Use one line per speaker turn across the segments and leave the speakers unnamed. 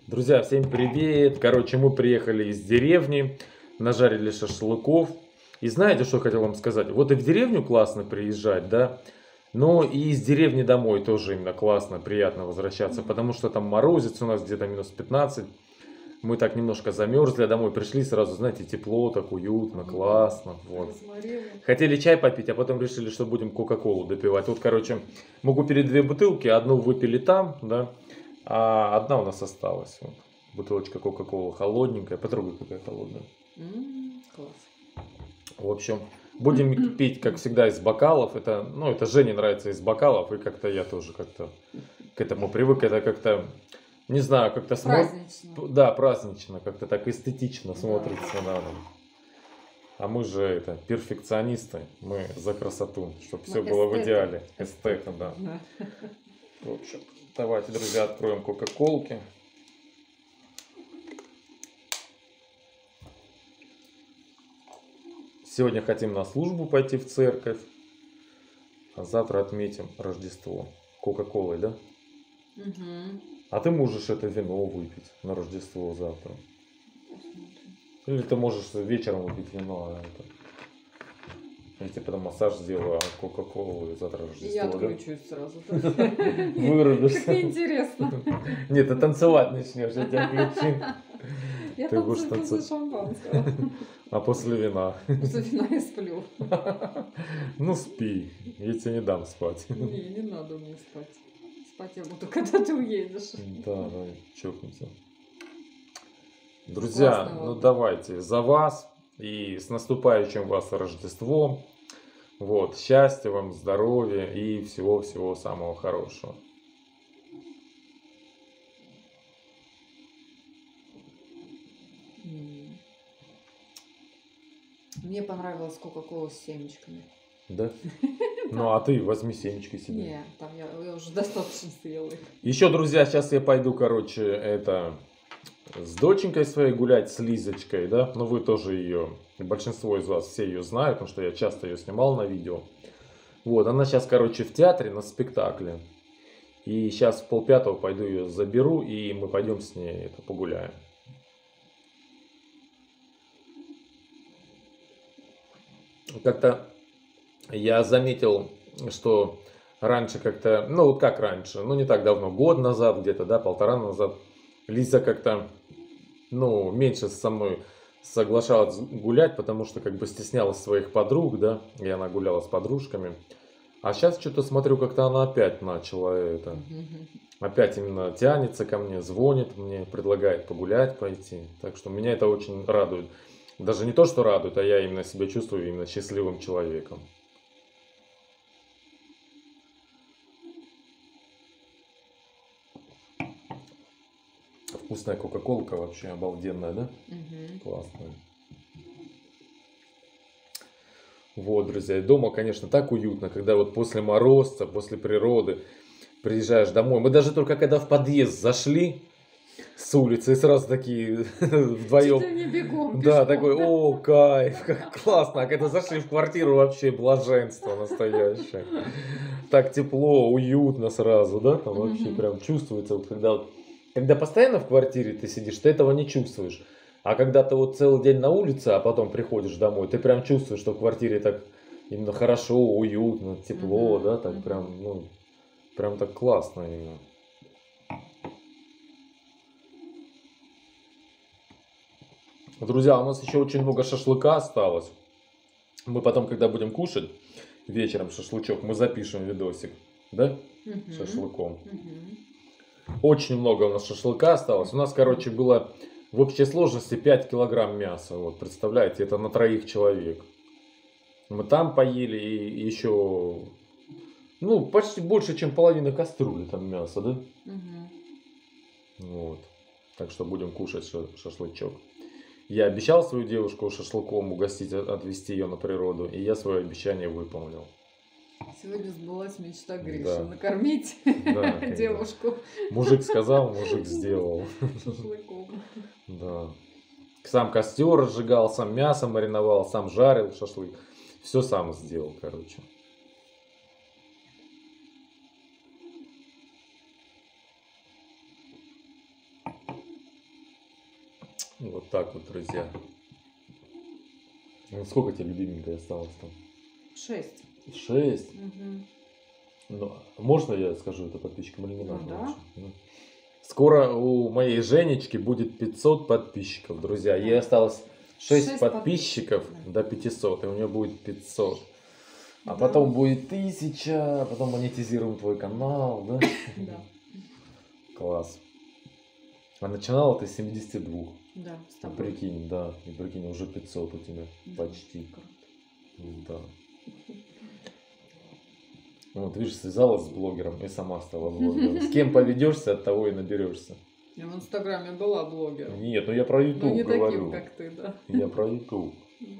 Друзья, всем привет! Короче, мы приехали из деревни, нажарили шашлыков. И знаете, что хотел вам сказать? Вот и в деревню классно приезжать, да? Но и из деревни домой тоже именно классно, приятно возвращаться, потому что там морозец у нас где-то минус 15. Мы так немножко замерзли, а домой пришли сразу, знаете, тепло, так уютно, классно. Вот. Хотели чай попить, а потом решили, что будем кока-колу допивать. Вот, короче, мы купили 2 бутылки, одну выпили там, да, а одна у нас осталась. Вот. Бутылочка кока-колы холодненькая, потрогай, какая холодная.
Класс.
В общем, будем пить, как всегда, из бокалов. Это, ну, это Жене нравится из бокалов, и как-то я тоже как-то к этому привык. Это как-то, не знаю, как-то
Празднично.
Да, празднично, как-то так эстетично
Да.
смотрится надо. А мы же это перфекционисты, мы за красоту, чтобы все было в идеале. Эстеты, да. В общем, давайте, друзья, откроем кока-колки. Сегодня хотим на службу пойти в церковь, а завтра отметим Рождество кока-колой, да?
Угу.
А ты можешь это вино выпить на Рождество завтра. Или ты можешь вечером выпить вино, а это... Я тебе потом массаж сделаю, а кока-колу и завтра Рождество,
Я
да?
отключусь сразу.
Вырубишься.
Как интересно.
Нет, ты танцевать начнешь, я тебя включу.
Я
Ты будешь
танцую после шампанского.
А после вина?
После вина я сплю.
Ну спи, я тебе не дам спать.
Не надо мне спать. Спать я буду, когда ты уедешь.
Да, давай, чокнемся. Друзья,
Классно,
ну
вот.
давайте, за вас и с наступающим вас Рождеством. Вот, счастья вам, здоровья и всего-всего самого хорошего.
Мне понравилась кока-кола с семечками.
Да? Ну а ты возьми семечки себе.
Не, там я уже достаточно съела их.
Еще, друзья, сейчас я пойду, короче, это с доченькой своей гулять, с Лизочкой, да? Ну вы тоже ее, большинство из вас все ее знают, потому что я часто ее снимал на видео. Вот, она сейчас, короче, в театре на спектакле. И сейчас в 4:30 пойду ее заберу, и мы пойдем с ней это, погуляем. Как-то я заметил, что раньше как-то, ну вот как раньше, ну не так давно, год назад где-то, да, 1,5 назад, Лиза как-то, ну, меньше со мной соглашалась гулять, потому что как бы стеснялась своих подруг, да, и она гуляла с подружками. А сейчас что-то смотрю, как-то она опять начала это, опять именно тянется ко мне, звонит мне, предлагает погулять, пойти. Так что меня это очень радует. Даже не то, что радует, а я именно себя чувствую именно счастливым человеком. Вкусная кока-колка вообще обалденная, да? Классная. Вот, друзья, и дома, конечно, так уютно, когда вот после морозца, после природы приезжаешь домой. Мы даже только когда в подъезд зашли с улицы, и сразу такие вдвоем.
Чуть ли не бегом,
Да,
пешком.
такой, о, кайф, как классно. А когда зашли в квартиру, вообще блаженство настоящее. Так тепло, уютно сразу, да? Там вообще прям чувствуется, вот когда постоянно в квартире ты сидишь, ты этого не чувствуешь. А когда ты вот целый день на улице, а потом приходишь домой, ты прям чувствуешь, что в квартире так именно хорошо, уютно, тепло, да, так прям, ну, прям так классно именно. Друзья, у нас еще очень много шашлыка осталось. Мы потом, когда будем кушать вечером шашлычок, мы запишем видосик, да, шашлыком. Очень много у нас шашлыка осталось. У нас, короче, было в общей сложности 5 килограмм мяса. Вот, представляете, это на 3 человек. Мы там поели и еще, ну, почти больше, чем половина кастрюли там мяса, да? Вот. Так что будем кушать шашлычок. Я обещал свою девушку шашлыком угостить, отвезти ее на природу, и я свое обещание выполнил.
Сегодня сбылась мечта Гриши.
Да.
Накормить девушку.
Мужик сказал, мужик сделал.
Шашлыком.
Да. Сам костер разжигал, сам мясо мариновал, сам жарил шашлык. Все сам сделал, короче. Вот так вот, друзья. Ну, сколько тебе любименькой осталось там?
6.
6.
Мгм.
Ну, можно я скажу это подписчикам или не
Ну
надо?
да.
Лучше? Ну. Скоро у моей Женечки будет 500 подписчиков, друзья. Ей
Да.
осталось 6
6
подписчиков
подписчиков,
до 500, и у нее будет 500. А
Да.
потом будет 1000, а потом монетизируем твой канал, да?
Да.
Класс. А начинала ты с 72.
Да, с
Ну,
тобой.
прикинь, да. И прикинь, уже 500 у тебя.
Да.
Почти.
Круто.
Да. Вот, видишь, связалась с блогером и сама стала блогером. С кем поведешься, от того и наберешься.
Я в Инстаграме была блогером.
Нет, ну я про
Но
YouTube
не
говорю.
таким, как ты, да.
Я про YouTube.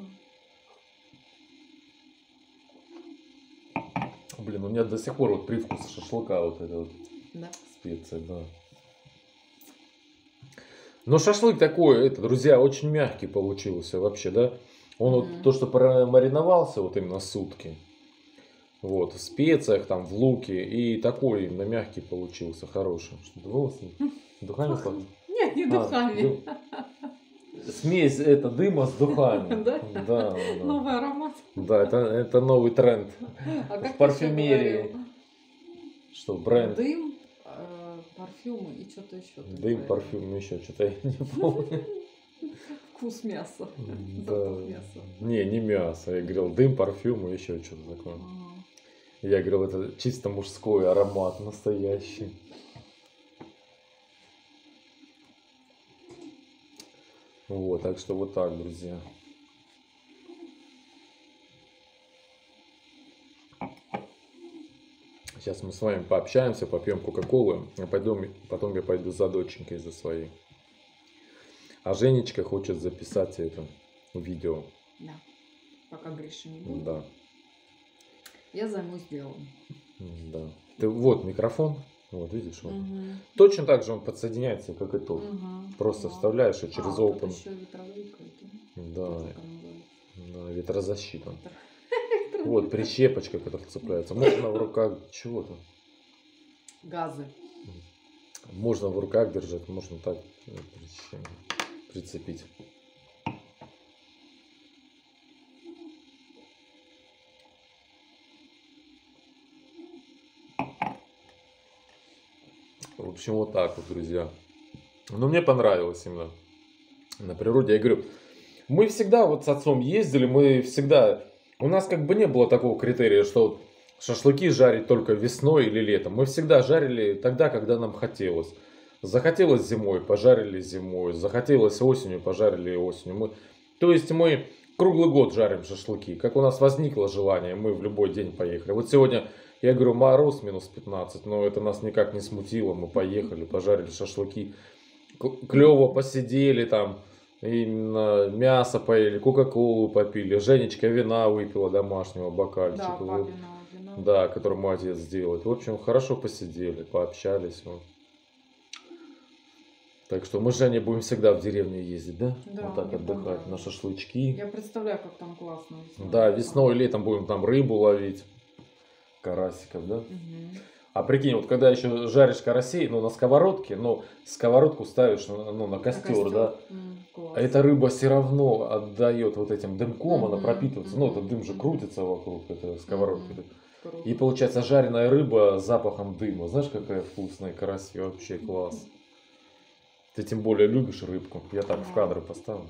Блин, у меня до сих пор вот привкус шашлыка вот это вот.
Да.
Специи, да. Но шашлык такой, это, друзья, очень мягкий получился вообще, да? Он вот то, что промариновался вот именно сутки, вот, в специях, там, в луке, и такой именно мягкий получился, хороший. Что-то волосы духами пахнут?
Нет, не
А,
духами.
Смесь это дыма с духами.
Да?
Да, да.
Новый аромат.
Да, это новый тренд.
А как
В парфюмерии.
ты ещё говорил?
Что, бренд?
Дым, парфюмы и что-то еще.
Дым, парфюм, еще что-то я не помню.
Вкус мяса.
Да.
Запах мяса.
Не мясо. Я говорил дым, парфюм и еще что-то такое.
Ага.
Я говорил, это чисто мужской аромат, настоящий. Вот, так что вот так, друзья. Сейчас мы с вами пообщаемся, попьем кока-колы, а потом я пойду за доченькой за своей. А Женечка хочет записать это видео.
Да. Пока Гриша не будет.
Да,
Я займусь делом.
да. Ты вот микрофон, вот видишь, вот.
Мгм.
Точно так же он подсоединяется, как и тот.
Мгм.
Просто
Да.
вставляешь и через
тут
Open.
еще ветровик.
Да,
Как он называется?
да, ветрозащита. Вот прищепочка, которая цепляется. Можно в руках чего-то.
Газы.
Можно в руках держать, можно так прицепить. В общем, вот так вот, друзья. Но мне понравилось именно на природе. Я говорю, мы всегда вот с отцом ездили, мы всегда... У нас как бы не было такого критерия, что вот шашлыки жарить только весной или летом. Мы всегда жарили тогда, когда нам хотелось. Захотелось зимой, пожарили зимой. Захотелось осенью, пожарили осенью. То есть мы круглый год жарим шашлыки. Как у нас возникло желание, мы в любой день поехали. Вот сегодня, я говорю, мороз минус 15, но это нас никак не смутило. Мы поехали, пожарили шашлыки. Клево посидели там. Именно мясо поели, кока-колу попили. Женечка вина выпила домашнего бокальчика.
Да,
Вот.
папиного вина.
Да, который мой отец делает. В общем, хорошо посидели, пообщались. Вот. Так что мы с Женей будем всегда в деревню ездить, да?
Да,
Вот так
мне
отдыхать на
понравилось.
шашлычки.
Я представляю, как там классно.
Да, весной и летом будем там рыбу ловить. Карасиков, да?
Мгм.
А прикинь, вот когда еще жаришь карасей, ну на сковородке, ну сковородку ставишь на костер, да?
Класс.
А эта рыба все равно отдает вот этим дымком, она
Мгм,
пропитывается. Ну,
мгм,
этот дым же
мгм.
крутится вокруг этой сковородки.
Мгм. Круто.
И получается жареная рыба с запахом дыма. Знаешь, какая вкусная карась, вообще класс. Ты тем более любишь рыбку. Я так в
Да.
кадр поставлю.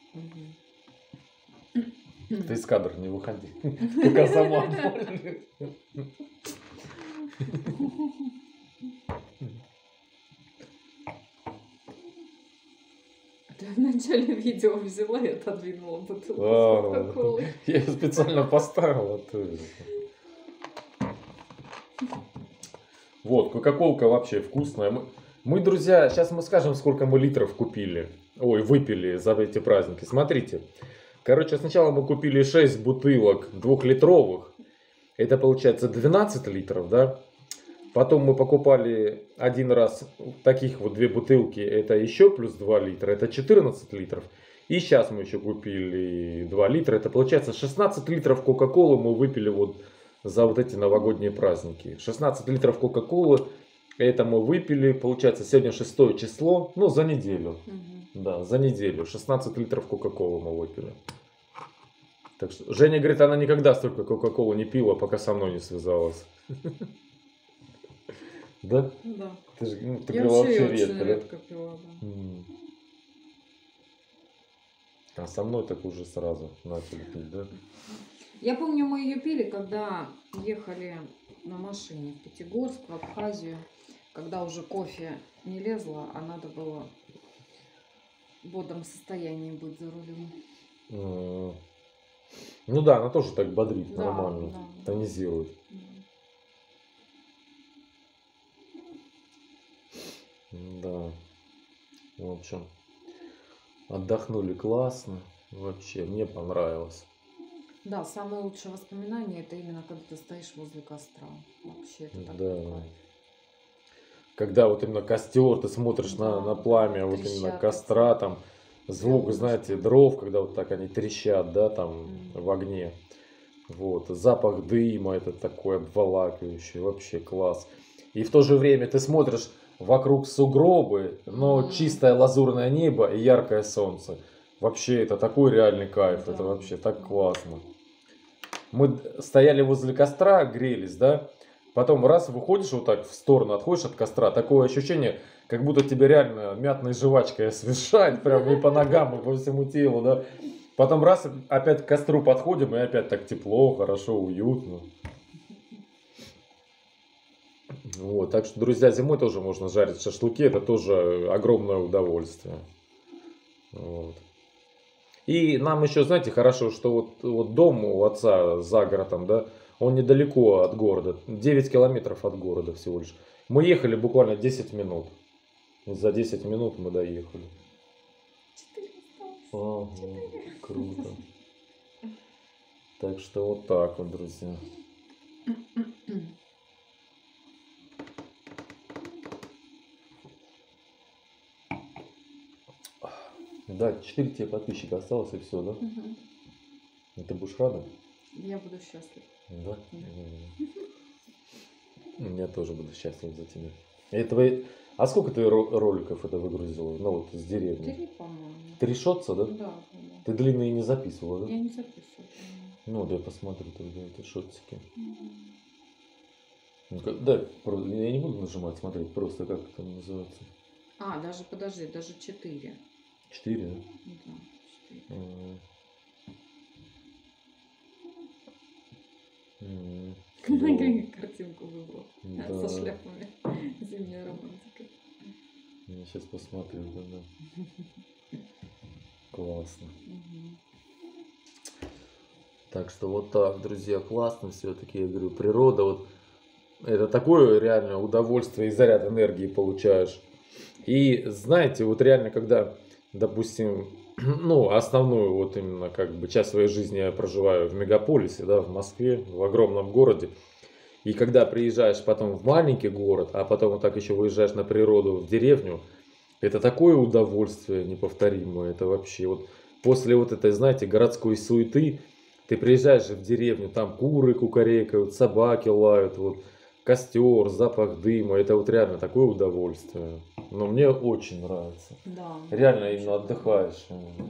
Мгм.
Ты из кадра не выходи. Пока сама.
Ты в начале видео взяла и отодвинула бутылку с
А,
кока-колой.
Я ее специально поставил. Вот, кока-колка вообще вкусная. Мы, друзья, сейчас мы скажем, сколько мы литров купили. Ой, выпили за эти праздники. Смотрите. Короче, сначала мы купили 6 бутылок 2-литровых. Это получается 12 литров, да? Потом мы покупали один раз таких вот 2 бутылки. Это еще плюс 2 литра. Это 14 литров. И сейчас мы еще купили 2 литра. Это получается 16 литров кока-колы мы выпили вот за вот эти новогодние праздники. 16 литров кока-колы Это мы выпили, получается, сегодня 6 число, ну, за неделю.
Мгм.
Да, за неделю. 16 литров Кока-Колы мы выпили. Так что Женя говорит, она никогда столько Кока-Колы не пила, пока со мной не связалась. Да?
Да.
Ты же, ну, ты
Я
пила
вообще
вообще
очень
редко, да?
редко пила, да.
А со мной так уже сразу начали пить, да?
Я помню, мы ее пили, когда ехали на машине в Пятигорск, в Абхазию, когда уже кофе не лезло, а надо было в бодром состоянии быть за рулем.
Ну да, она тоже так бодрит,
Да,
нормально,
да.
тонизирует. Да. В общем, отдохнули классно. Вообще, мне понравилось.
Да, самые лучшие воспоминания это именно когда ты стоишь возле костра. Вообще это так
Да.
кайф.
Когда вот именно костер, ты смотришь на
Да,
пламя, вот
трещат
именно
эти
костра, там звук,
бревнышки.
знаете, дров, когда вот так они трещат, да, там в огне. Вот, запах дыма, это такой обволакивающий, вообще класс. И в то же время ты смотришь вокруг сугробы, но чистое лазурное небо и яркое солнце. Вообще это такой реальный кайф, это
Да.
вообще так классно. Мы стояли возле костра, грелись, да, потом раз выходишь вот так в сторону, отходишь от костра, такое ощущение, как будто тебя реально мятной жвачкой освежает, прям и по ногам, и по всему телу, да. Потом раз, опять к костру подходим, и опять так тепло, хорошо, уютно. Вот, так что, друзья, зимой тоже можно жарить шашлыки, это тоже огромное удовольствие. Вот. И нам еще, знаете, хорошо, что вот дом у отца за городом, да, он недалеко от города, 9 километров от города всего лишь. Мы ехали буквально 10 минут. За 10 минут мы доехали.
4 осталось.
Ага, круто. Так что вот так вот, друзья. Да, 4 тебе подписчика осталось и все, да?
Мгм.
И ты будешь рада?
Я буду счастлив.
Да?
Да.
Я тоже буду счастлив за тебя. Это А сколько ты роликов это выгрузила? Ну вот с деревни.
3, по-моему.
3 шотса, да?
Да, да.
Ты длинные не записывала, да?
Я не записываю.
Ну, да я посмотрю тогда эти шотики.
Мгм.
Ну-ка, дай, я не буду нажимать, смотреть, просто как это называется.
А, даже, подожди, даже 4.
4, да?
Да, 4. Картинку выбрал.
Да.
Со шляпами. Зимняя романтика.
Я сейчас посмотрю, да. Классно.
Мгм.
Так что вот так, друзья, классно все-таки, я говорю, природа, вот это такое реально удовольствие и заряд энергии получаешь. И знаете, вот реально, когда, допустим, ну, основную вот именно как бы часть своей жизни я проживаю в мегаполисе, да, в Москве, в огромном городе. И когда приезжаешь потом в маленький город, а потом вот так еще выезжаешь на природу в деревню, это такое удовольствие неповторимое. Это вообще вот после вот этой, знаете, городской суеты, ты приезжаешь же в деревню, там куры кукарекают, собаки лают, вот костер, запах дыма. Это вот реально такое удовольствие. Но мне очень нравится.
Да.
Реально
очень
именно
круто.
отдыхаешь.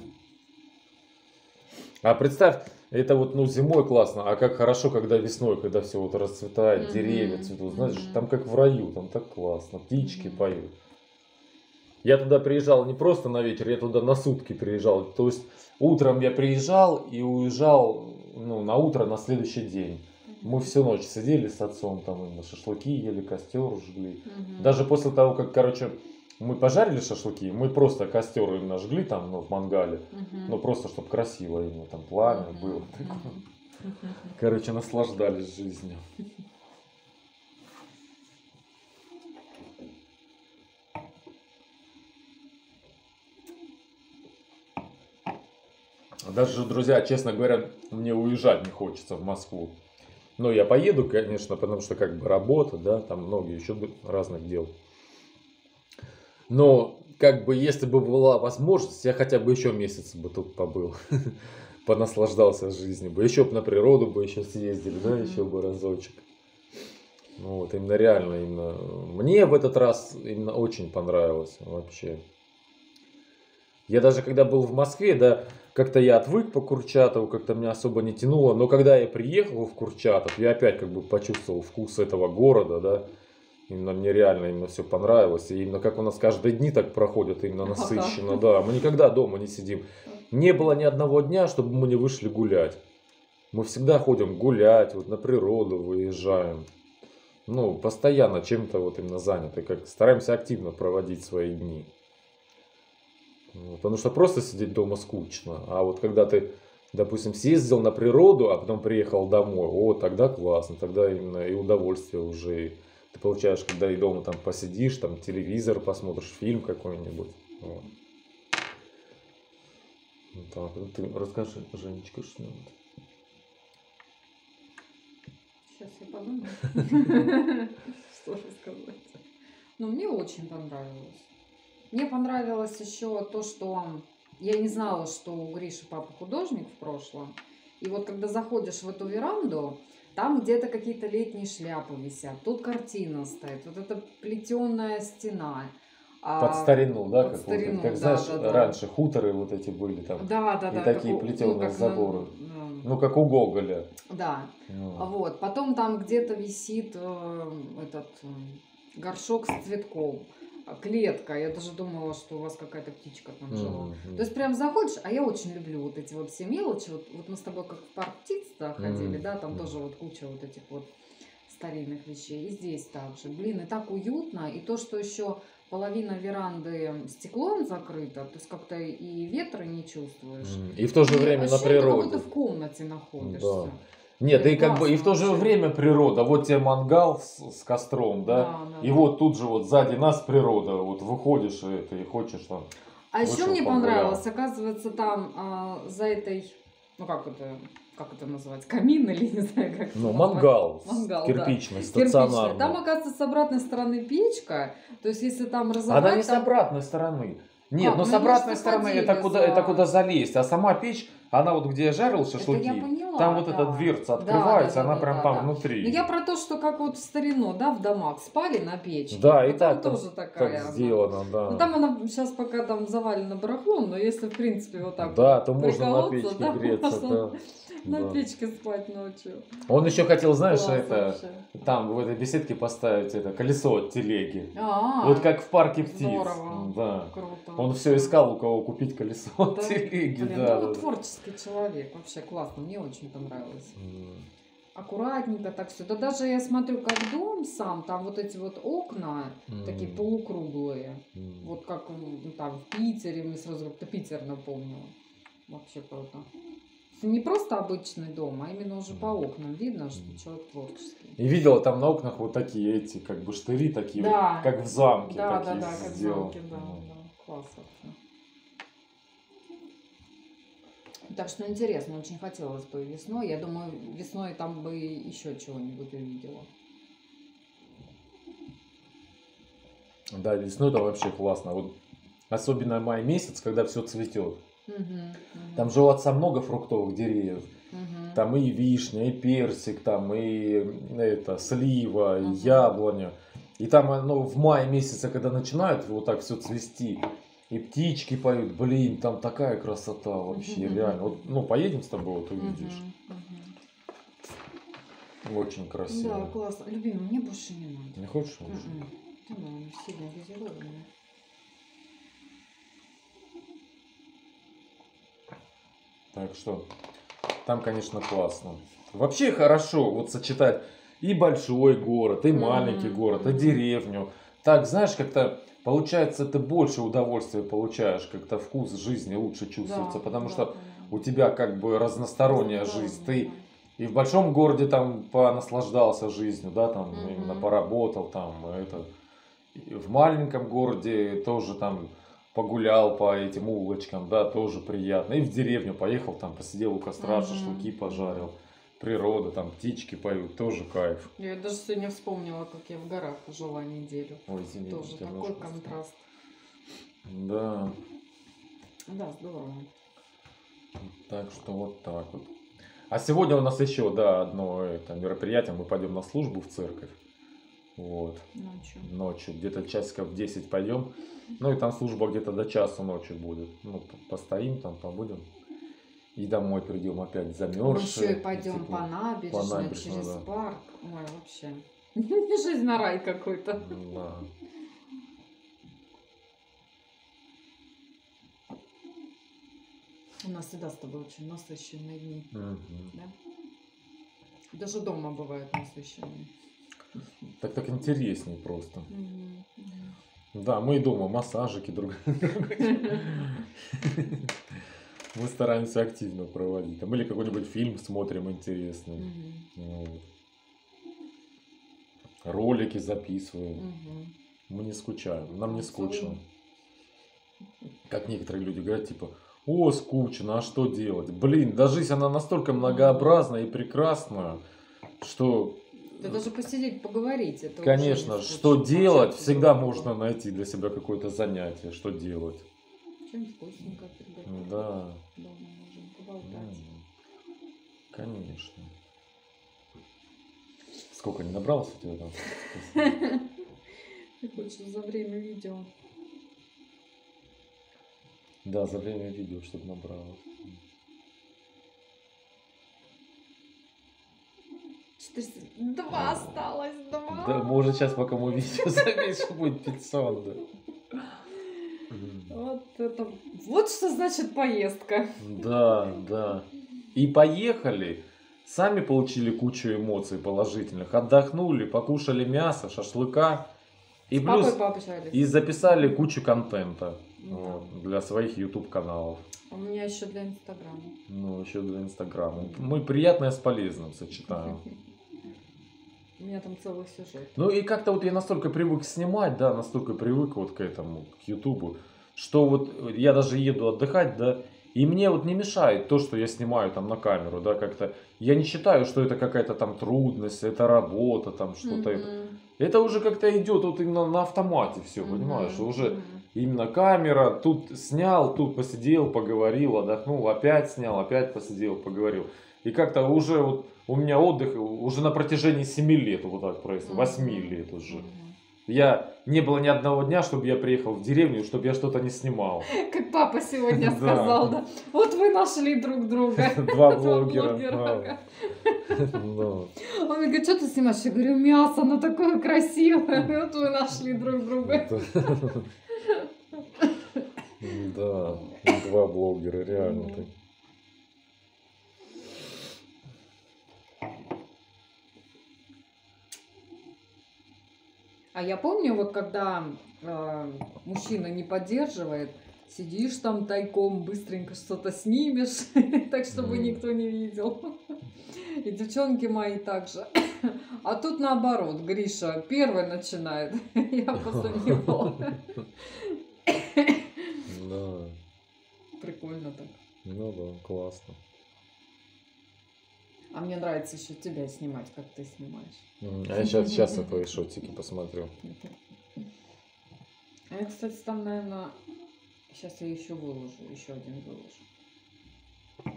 А представь, это вот ну зимой классно, а как хорошо, когда весной, когда все вот расцветает, деревья цветут. Знаешь, там как в раю, там так классно, птички поют. Я туда приезжал не просто на вечер, я туда на сутки приезжал. То есть утром я приезжал и уезжал ну, на утро на следующий день. Мы всю ночь сидели с отцом, там именно шашлыки ели, костер жгли. Даже после того, как, короче, мы пожарили шашлыки, мы просто костер именно жгли там, ну, в мангале. Ну, просто, чтобы красиво именно там пламя было. Короче, наслаждались жизнью. Даже, друзья, честно говоря, мне уезжать не хочется в Москву. Но я поеду, конечно, потому что как бы работа, да, там много еще разных дел. Но как бы если бы была возможность, я хотя бы еще месяц бы тут побыл, понаслаждался жизнью бы, еще бы на природу бы еще съездили, да, еще бы разочек. Ну, вот именно реально, именно мне в этот раз именно очень понравилось вообще. Я даже когда был в Москве, да, как-то я отвык по Курчатову, как-то меня особо не тянуло. Но когда я приехал в Курчатов, я опять как бы почувствовал вкус этого города, да. Именно мне реально именно все понравилось. И именно как у нас каждые дни так проходят, именно насыщенно, да. Мы никогда дома не сидим. Не было ни одного дня, чтобы мы не вышли гулять. Мы всегда ходим гулять, вот на природу выезжаем. Ну, постоянно чем-то вот именно заняты. Как стараемся активно проводить свои дни. Потому что просто сидеть дома скучно. А вот когда ты, допустим, съездил на природу, а потом приехал домой, о, тогда классно, тогда именно и удовольствие уже. Ты получаешь, когда и дома там посидишь, там телевизор посмотришь, фильм какой-нибудь. Вот. Вот так. Ну, ты расскажи, Женечка, что-нибудь.
Сейчас я подумаю, что рассказать. Ну, мне очень понравилось. Мне понравилось еще то, что я не знала, что у Гриши папа художник в прошлом. И вот когда заходишь в эту веранду, там где-то какие-то летние шляпы висят, тут картина стоит, вот эта плетеная стена.
Под старину, да,
Под старину,
как
да,
знаешь,
да, да.
раньше хуторы вот эти были там.
Да, да,
И
да.
такие
как у-
плетеные
как
заборы. Ну, как у Гоголя.
Да.
Ну.
Вот. Потом там где-то висит этот горшок с цветком. Клетка. Я даже думала, что у вас какая-то птичка там жила. То есть прям заходишь, а я очень люблю вот эти вот все мелочи. Вот мы с тобой как в парк птиц ходили, да, там тоже вот куча вот этих вот старинных вещей. И здесь также. Блин, и так уютно. И то, что еще половина веранды стеклом закрыта, то есть как-то и ветра не чувствуешь.
И в то же время на природе.
Как будто в комнате находишься.
Да. Нет, и как бы и в то же
вообще.
время природа. Вот тебе мангал с костром, да? И вот тут же вот сзади нас природа. Вот выходишь и хочешь там.
А еще
вышел,
мне
погулял.
понравилось, оказывается, там за этой, ну как это называется, камин или не знаю как.
Ну,
это
мангал,
Мангал,
кирпичный,
да.
стационарный.
Там, оказывается, с обратной стороны печка. То есть, если там разобрать...
Она не
там...
с обратной стороны. Нет, но
ну,
с обратной
может,
стороны
заходили
это куда залезть. А сама печь, она вот где я жарил шашлыки,
я поняла,
там вот
да.
эта дверца открывается,
Да,
она прям там
да.
внутри.
Но я про то, что как вот в старину, да, в домах спали на печке.
Да, и
вот
так
там тоже такая
так
она.
сделано, да.
Ну там она сейчас пока там завалена барахлом, но если в принципе вот так
да,
вот
то можно на печке
да,
греться. Да.
На печке спать ночью.
Он еще хотел, знаешь,
Класс
это
вообще.
там в этой беседке поставить это колесо от телеги.
А,
Вот как в парке птиц.
здорово.
Да.
Круто.
Он все искал, у кого купить колесо от телеги.
Блин,
Да,
ну,
да.
творческий человек, вообще классно, мне очень понравилось. Аккуратненько так все. Да даже я смотрю, как дом сам, там вот эти вот окна такие полукруглые. Вот как там в Питере, мне сразу как-то Питер напомнило. Вообще круто. Не просто обычный дом, а именно уже по окнам видно, что человек творческий.
И видела там на окнах вот такие эти, как бы штыри такие,
Да.
вот, как в замке.
Да,
такие
как в
сделал.
замке, да. Класс вообще. Так что интересно, очень хотелось бы весной. Я думаю, весной там бы еще чего-нибудь увидела.
Да, весной это вообще классно. Вот особенно май месяц, когда все цветет. Там же у отца много фруктовых деревьев. Там и вишня, и персик, там и это, слива, и яблоня. И там оно в мае месяце, когда начинает вот так все цвести, и птички поют, блин, там такая красота вообще, реально. Вот, ну, поедем с тобой, вот увидишь. Очень красиво.
Да, классно. Любимый, мне больше не надо.
Не хочешь уже?
Да, он сильно газированный.
Так что, там, конечно, классно. Вообще хорошо вот сочетать и большой город, и маленький город, и деревню. Так, знаешь, как-то получается, ты больше удовольствия получаешь, как-то вкус жизни лучше чувствуется, потому что у тебя как бы разносторонняя жизнь. Ты и в большом городе там понаслаждался жизнью, да, там именно поработал, там это. И в маленьком городе тоже там погулял по этим улочкам, да, тоже приятно. И в деревню поехал, там посидел у костра, шашлыки пожарил. Природа, там птички поют, тоже кайф.
Я даже сегодня вспомнила, как я в горах жила неделю.
Ой, извини,
тоже такой контраст.
Да.
Да, здорово.
Так что вот так вот. А сегодня у нас еще, да, одно это мероприятие. Мы пойдем на службу в церковь. Вот.
Ночью.
Ночью. Где-то часиков в 10 пойдем. Ну и там служба где-то до часу ночи будет. Ну, постоим там, побудем. И домой придем опять
Мы
замерзшие.
еще и пойдем
тепло.
по набережной,
набережной,
через
да.
парк. Ой, вообще. Жизнь на рай какой-то.
Да.
У нас всегда с тобой очень насыщенные дни.
Мгм.
Да? Даже дома бывают насыщенные.
Так интереснее просто.
Мгм, мгм.
Да, мы и дома массажики друг Мы стараемся активно проводить. Там, или какой-нибудь фильм смотрим интересный.
Мгм,
Вот. Ролики записываем.
мгм.
Мы не скучаем. Нам не
Танцуем.
скучно. Как некоторые люди говорят, типа, о, скучно, а что делать? Блин, да жизнь, она настолько многообразная и прекрасная, что,
Да даже посидеть, поговорить, это уже
конечно,
не
что
скучно.
делать,
Пообщаться
всегда
друг с
можно
другом.
найти для себя какое-то занятие, что делать.
Что-нибудь вкусненькое приготовить.
Да,
Дома можем поболтать.
конечно. Сколько не набралось у тебя там?
Ты хочешь за время видео?
Да, за время видео, чтобы набралось.
402 осталось, два.
Да, может сейчас, пока мы видео запишем, будет 500, да.
Вот это, вот что значит поездка.
Да, да. И поехали. Сами получили кучу эмоций положительных. Отдохнули, покушали мясо, шашлыка. И
С
плюс
папой пообщались.
и записали кучу контента
Да.
вот, для своих YouTube каналов.
У меня еще для Инстаграма.
Ну, еще для Инстаграма. Мы приятное с полезным сочетаем.
У меня там целый сюжет.
Ну и как-то вот я настолько привык снимать, да, настолько привык вот к этому, к Ютубу, что вот я даже еду отдыхать, да, и мне вот не мешает то, что я снимаю там на камеру, да, как-то. Я не считаю, что это какая-то там трудность, это работа, там что-то это.
Мгм.
Это уже как-то идет вот именно на автомате все, понимаешь,
Мгм.
уже
Мгм.
именно камера, тут снял, тут посидел, поговорил, отдохнул, опять снял, опять посидел, поговорил. И как-то уже вот у меня отдых уже на протяжении 7 лет вот так происходит, 8
Мгм.
лет уже.
Мгм.
Я не было ни одного дня, чтобы я приехал в деревню, чтобы я что-то не снимал.
Как папа сегодня
Да.
сказал, да. Вот вы нашли друг друга.
Два
Два
блогера. Да.
Он мне говорит, что ты снимаешь? Я говорю, мясо, оно такое красивое. Вот вы нашли друг друга.
Да, два блогера, реально.
Мгм. А я помню, вот когда мужчина не поддерживает, сидишь там тайком, быстренько что-то снимешь, так, чтобы никто не видел. И девчонки мои также. А тут наоборот, Гриша первый начинает, я после него.
Да,
Прикольно так.
ну да, классно.
А мне нравится еще тебя снимать, как ты снимаешь.
А я сейчас на твои шотики посмотрю.
А я, кстати, там, наверное, сейчас я еще выложу, еще один выложу.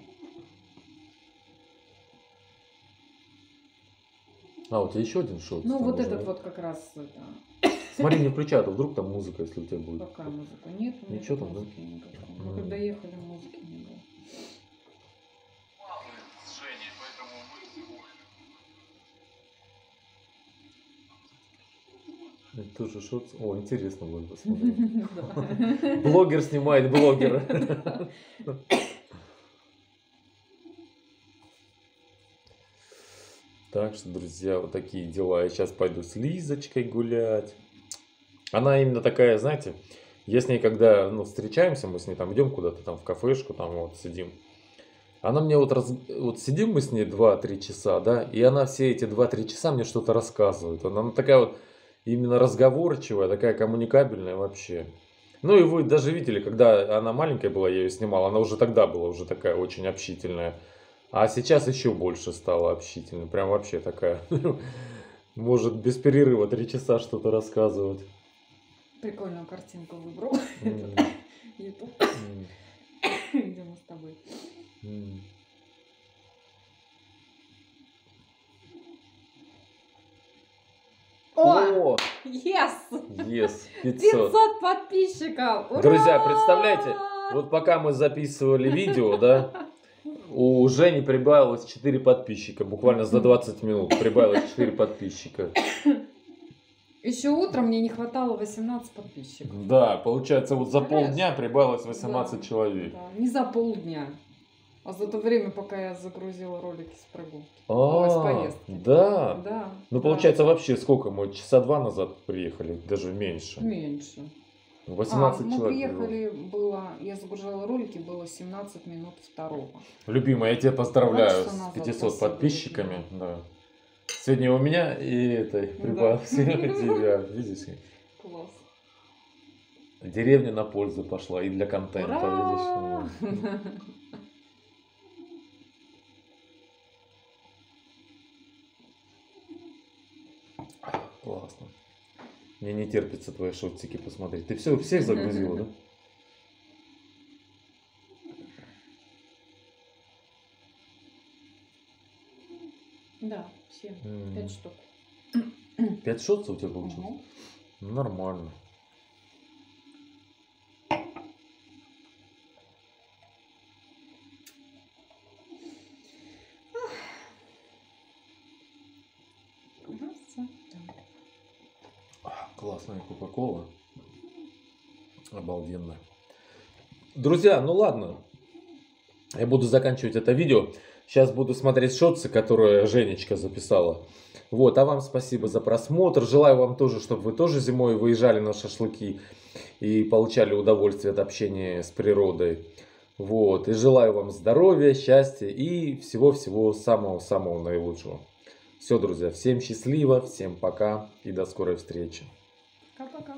А, у тебя еще один шот?
Ну,
там
вот
уже,
этот
да?
вот как раз, это,
Смотри, не включай, а то вдруг там музыка, если у тебя будет.
какая музыка? Нет, у меня
Ничего
тут
там, да?
музыки никакой. Мы когда ехали, музыки не было.
Это тоже шот. О, интересно будет посмотреть.
Да.
Блогер снимает блогера. Так что, друзья, вот такие дела. Я сейчас пойду с Лизочкой гулять. Она именно такая, знаете, я с ней когда встречаемся, мы с ней там идем куда-то там в кафешку, там вот сидим. Она мне вот сидим мы с ней 2-3 часа, да, и она все эти 2-3 часа мне что-то рассказывает. Она такая вот именно разговорчивая, такая коммуникабельная вообще. Ну и вы даже видели, когда она маленькая была, я ее снимал, она уже тогда была уже такая очень общительная. А сейчас еще больше стала общительной. Прям вообще такая. Может без перерыва 3 часа что-то рассказывать.
Прикольную картинку выбрал. Ютуб. Где мы с тобой?
О,
Yes!
Yes, 500.
500 подписчиков! Ура!
Друзья, представляете, вот пока мы записывали видео, да, у Жени прибавилось 4 подписчика. Буквально за 20 минут прибавилось 4 подписчика.
Еще утром мне не хватало 18 подписчиков.
Да, получается, вот за
Представляешь?
полдня прибавилось 18
Да.
человек.
Да, не за полдня, а за то время, пока я загрузила ролики с прогулки. Ой, с поездки.
Да.
Да.
Ну,
да.
получается, вообще сколько? Мы часа 2 назад приехали, даже меньше.
Меньше.
18
мы
человек было.
приехали, я загружала ролики, было 17 минут второго.
Любимая, я тебя поздравляю
2 часа
с
назад,
500
спасибо,
подписчиками. Да. Сегодня у меня и этой прибавился у тебя. Видишь?
Класс.
Деревня на пользу пошла и для контента,
Ура!
видишь? Классно. Мне не терпится твои шортики посмотреть. Ты всех загрузила, да?
Да, все. 5 штук.
5 шотцев у тебя получилось?
Угу.
Ну, нормально. Классная кока-кола. Обалденно. Друзья, ну ладно. Я буду заканчивать это видео. Сейчас буду смотреть шотсы, которые Женечка записала. Вот, а вам спасибо за просмотр. Желаю вам тоже, чтобы вы тоже зимой выезжали на шашлыки и получали удовольствие от общения с природой. Вот, и желаю вам здоровья, счастья и всего-всего самого-самого наилучшего. Все, друзья, всем счастливо, всем пока и до скорой встречи.
Пока-пока.